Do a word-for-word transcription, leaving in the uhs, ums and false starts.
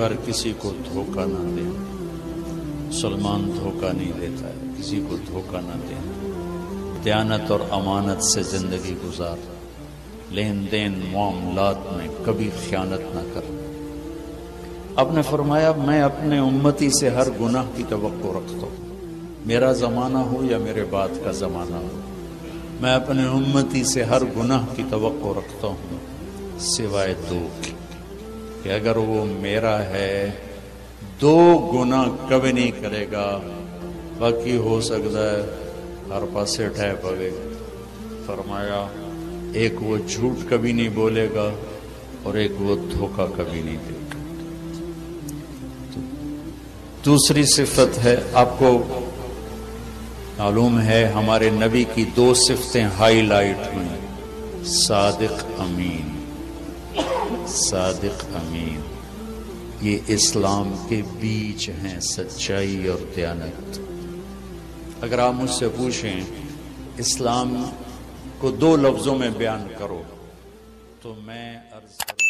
بار کسی کو دھوکہ نہ دیں. سلمان دھوکہ نہیں دیتا ہے، کسی کو دھوکہ نہ دیں. دیانت اور امانت سے زندگی گزار، لین دین معاملات میں کبھی خیانت نہ کر. آپ نے فرمایا میں اپنے امتی سے ہر گناہ کی توقع رکھتا ہوں، میرا زمانہ ہو یا میرے بعد کا زمانہ ہو. میں اپنے امتی سے ہر گناہ کی توقع رکھتا ہوں سوائے دو کہ اگر وہ میرا ہے دو گناہ کبھی نہیں کرے گا، باقی ہو سکتا ہے ہر پاسے ٹھہ پوے. فرمایا ایک وہ جھوٹ کبھی نہیں بولے گا اور ایک وہ دھوکہ کبھی نہیں دے گا. دوسری صفت ہے، آپ کو معلوم ہے ہمارے نبی کی دو صفتیں ہائی لائٹ ہوئیں، صادق امین. صادق امین یہ اسلام کے بیچ ہیں، سچائی اور دیانت. اگر آپ مجھ سے پوچھیں اسلام کو دو لفظوں میں بیان کرو تو میں عرض کروں